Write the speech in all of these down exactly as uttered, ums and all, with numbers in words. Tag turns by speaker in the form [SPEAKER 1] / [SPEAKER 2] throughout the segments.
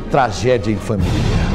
[SPEAKER 1] tragédia em família.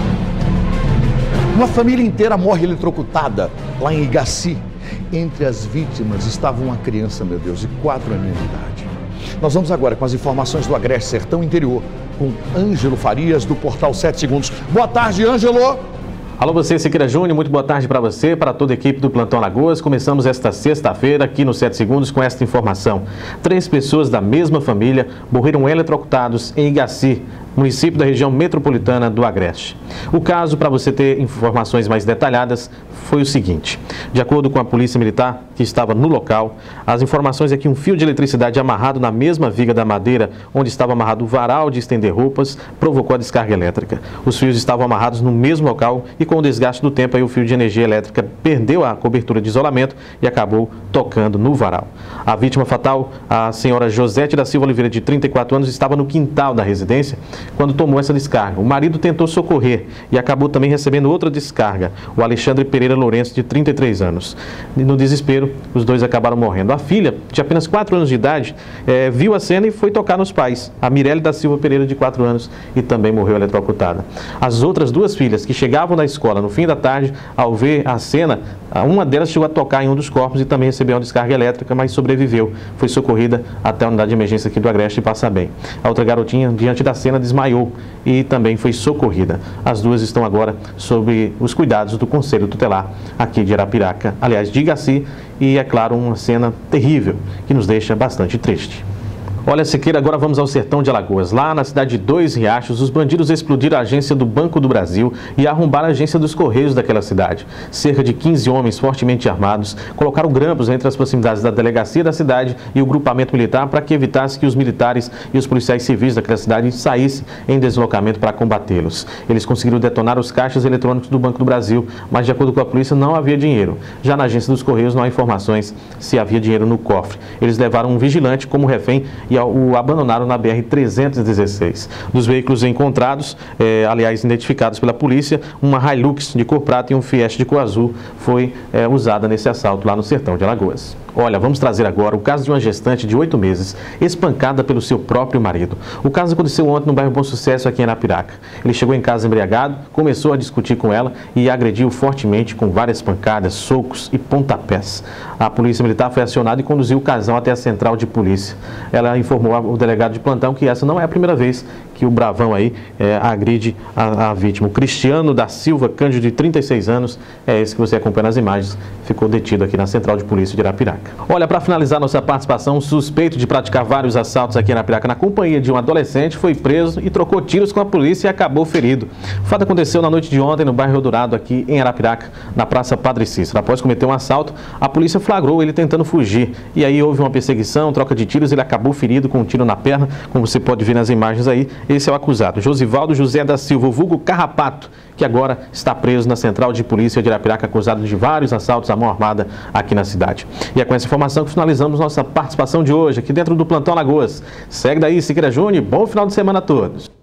[SPEAKER 1] Uma família inteira morre eletrocutada lá em Igaci. Entre as vítimas estava uma criança, meu Deus, de quatro aninhos de idade. Nós vamos agora com as informações do Agreste Sertão Interior, com Ângelo Farias, do Portal sete segundos. Boa tarde, Ângelo!
[SPEAKER 2] Alô você, Siqueira Júnior, muito boa tarde para você, para toda a equipe do Plantão Alagoas. Começamos esta sexta-feira aqui no sete segundos com esta informação. Três pessoas da mesma família morreram eletrocutados em Igaci, município da região metropolitana do Agreste. O caso, para você ter informações mais detalhadas, foi o seguinte. De acordo com a Polícia Militar, que estava no local, as informações é que um fio de eletricidade amarrado na mesma viga da madeira, onde estava amarrado o varal de estender roupas, provocou a descarga elétrica. Os fios estavam amarrados no mesmo local e com o desgaste do tempo, aí, o fio de energia elétrica perdeu a cobertura de isolamento e acabou tocando no varal. A vítima fatal, a senhora Josete da Silva Oliveira, de trinta e quatro anos, estava no quintal da residência quando tomou essa descarga. O marido tentou socorrer e acabou também recebendo outra descarga, o Alexandre Pereira Lourenço, de trinta e três anos. E no desespero, os dois acabaram morrendo. A filha, de apenas quatro anos de idade, é, viu a cena e foi tocar nos pais, a Mirelle da Silva Pereira, de quatro anos, e também morreu eletrocutada. As outras duas filhas, que chegavam da escola no fim da tarde, ao ver a cena, uma delas chegou a tocar em um dos corpos e também recebeu uma descarga elétrica, mas sobreviveu. Foi socorrida até a unidade de emergência aqui do Agreste e passa bem. A outra garotinha, diante da cena, desmaiou e também foi socorrida. As duas estão agora sob os cuidados do Conselho Tutelar aqui de Arapiraca, aliás, de Igaci, e é claro, uma cena terrível que nos deixa bastante triste. Olha, Siqueira, agora vamos ao sertão de Alagoas. Lá na cidade de Dois Riachos, os bandidos explodiram a agência do Banco do Brasil e arrombaram a agência dos Correios daquela cidade. Cerca de quinze homens fortemente armados colocaram grampos entre as proximidades da delegacia da cidade e o grupamento militar para que evitasse que os militares e os policiais civis daquela cidade saíssem em deslocamento para combatê-los. Eles conseguiram detonar os caixas eletrônicos do Banco do Brasil, mas de acordo com a polícia não havia dinheiro. Já na agência dos Correios não há informações se havia dinheiro no cofre. Eles levaram um vigilante como refém e o abandonaram na B R trezentos e dezesseis. Dos veículos encontrados, eh, aliás, identificados pela polícia, uma Hilux de cor prata e um Fiesta de cor azul foi eh, usada nesse assalto lá no sertão de Alagoas. Olha, vamos trazer agora o caso de uma gestante de oito meses, espancada pelo seu próprio marido. O caso aconteceu ontem no bairro Bom Sucesso, aqui em Arapiraca. Ele chegou em casa embriagado, começou a discutir com ela e agrediu fortemente com várias pancadas, socos e pontapés. A polícia militar foi acionada e conduziu o casal até a central de polícia. Ela informou ao delegado de plantão que essa não é a primeira vez que o bravão aí é, agride a, a vítima. O Cristiano da Silva Cândido, de trinta e seis anos, é esse que você acompanha nas imagens, ficou detido aqui na central de polícia de Arapiraca. Olha, para finalizar nossa participação, um suspeito de praticar vários assaltos aqui em Arapiraca na companhia de um adolescente foi preso e trocou tiros com a polícia e acabou ferido. O fato aconteceu na noite de ontem no bairro Eldorado, aqui em Arapiraca, na Praça Padre Cícero. Após cometer um assalto, a polícia flagrou ele tentando fugir. E aí houve uma perseguição, troca de tiros, ele acabou ferido com um tiro na perna, como você pode ver nas imagens aí. Esse é o acusado, Josivaldo José da Silva, vulgo Carrapato, que agora está preso na central de polícia de Arapiraca, acusado de vários assaltos à mão armada aqui na cidade. E é com essa informação que finalizamos nossa participação de hoje aqui dentro do Plantão Alagoas. Segue daí, Siqueira Júnior, bom final de semana a todos.